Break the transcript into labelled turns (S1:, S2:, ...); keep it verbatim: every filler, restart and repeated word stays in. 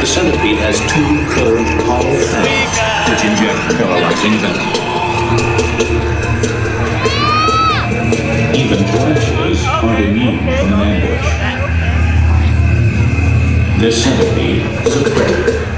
S1: The centipede has two curved hollow fangs, which inject paralyzing venom. Even tarantulas aren't immune from an ambush. This centipede is a predator.